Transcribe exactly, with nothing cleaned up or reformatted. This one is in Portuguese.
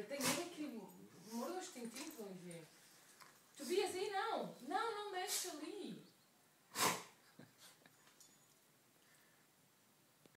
Eu tenho medo que morda os tintinhos longe.